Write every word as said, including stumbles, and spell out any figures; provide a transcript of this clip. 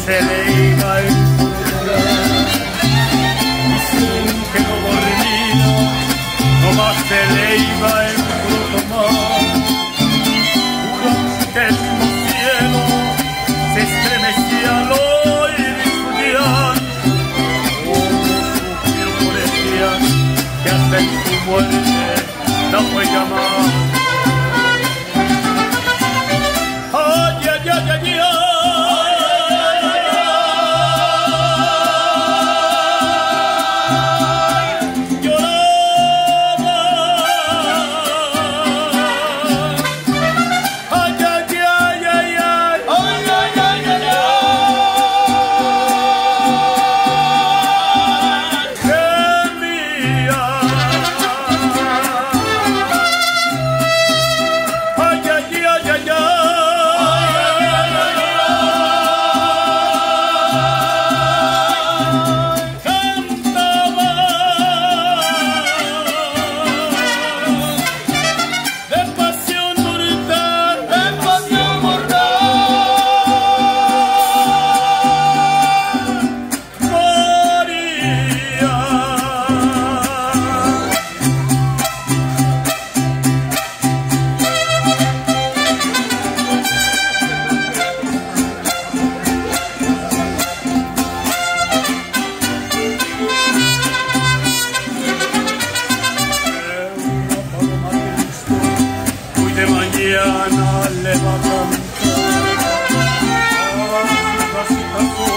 se le iba el llorar, y sin que no dormía, nomás se le iba el tomar. Juro que el cielo se estremecía al oír su llanto, como sufrió por el día que hasta en su muerte la fue llamar. Ay, ay, ay, ay, ay. Mañana le va a cantar a su casita.